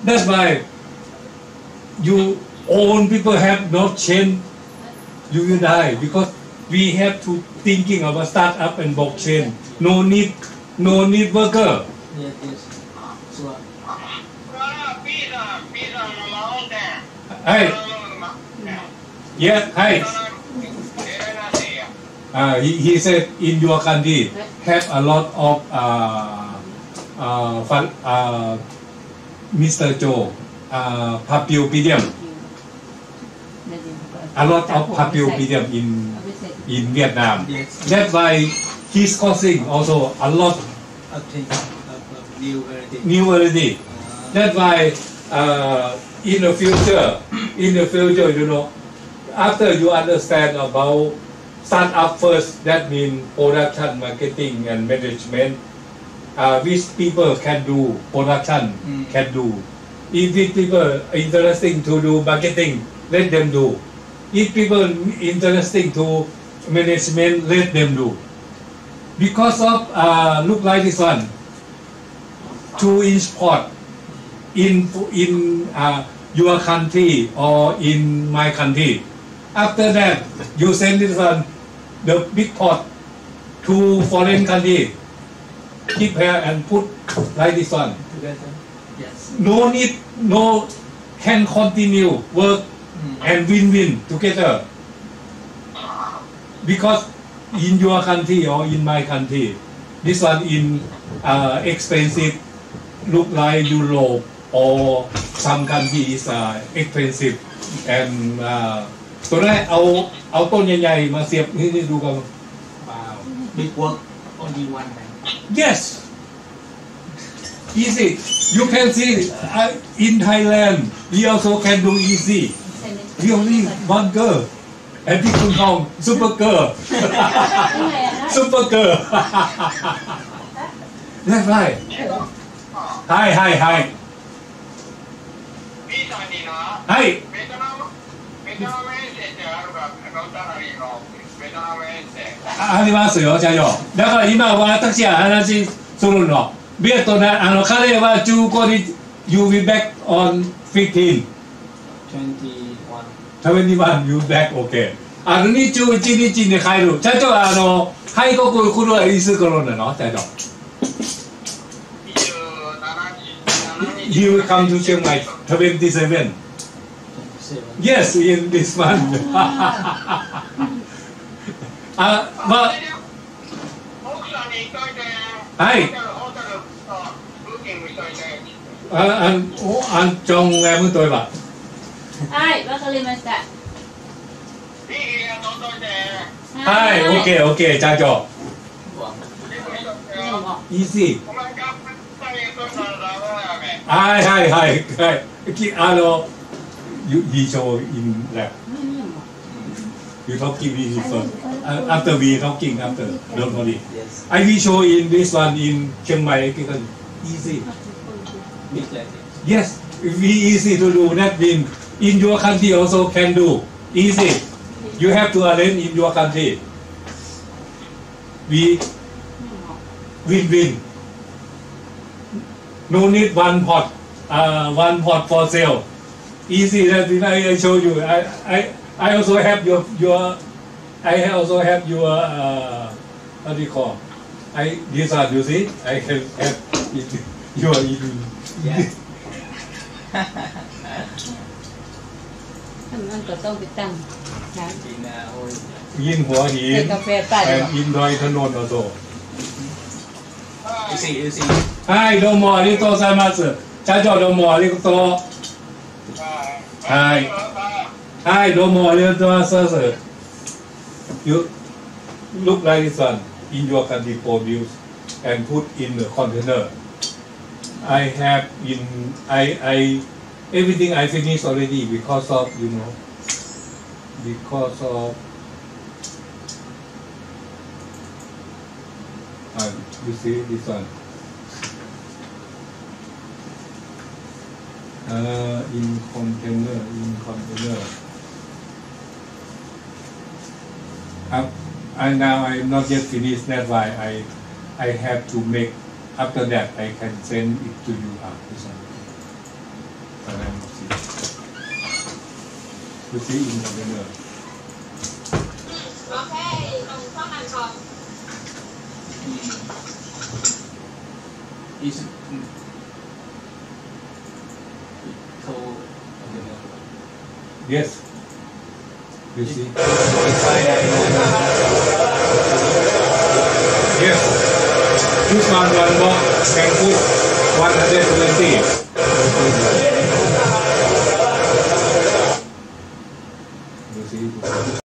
That's why you own people have not changed. You will die because we have to thinking about startup and blockchain. No need worker. Yes, yes. Sure. Hey, yeah, hey. He said in your country have a lot of Mr. Joe Papillopedium. A lot of Papillopedium in Vietnam. Yes. That's why he's causing also a lot new variety. That's why in the future, you know, after you understand about startup first, that means production, marketing, and management. Which people can do production, can do. If people interesting to do marketing, let them do. If people interesting to management, let them do. Because of look like this one, to import in your country or in my country. After that, you send this one, the big pot to foreign country. Keep here and put like this one. Together. Yes. No need, no can continue work and win-win together. Because in your country or in my country, this one in expensive, look like Europe or some country is expensive and ตัวนั้นเอาต้นใหญ่ๆมาเสียบนี่ดูกัน Wow. Big work. Only one man. Yes, easy. You can see in Thailand we also can do easy. We only one girl and people call super girl. Super girl. That's right. Hi. Hi. ありますよ、社長。だから今私は話するの。ベトナム、彼は15日、you will back on 15. 21 you back, okay. 21日に帰る。社長は開国来るはいつ頃なの、社長。You will come to Chiang Mai 27. Yes, in this month. But はいจงแงมือตัวแบบはいわかりましたはいオッケー社長 easy はいhe show in lab you talking with first after we talking after don't worry Yes. I will show in this one in Chiang Mai easy Big like it. yes we easy to do that mean in your country also can do easy you have to arrange in your country we win no need one pot for sale easy that I show you I also have your I also have your what do you call this one you see I have your Yeah. มันก็ต้องไปตั้งนะ In ยินหัวหินกาแฟปั่น and in ดอยถนน also you see. はいどうもありがとうございます社長どうもありがとうはいどうもありがとうございます You look like this one in your country produce and put in the container I have in I everything I finished already because of because of you see this one in container and now I'm not yet finished that's why I have to make after that I can send it to you this one You see in container. Okay ตรงช่องอันคอม is so Yes. You see. Yes. This one box can put 120.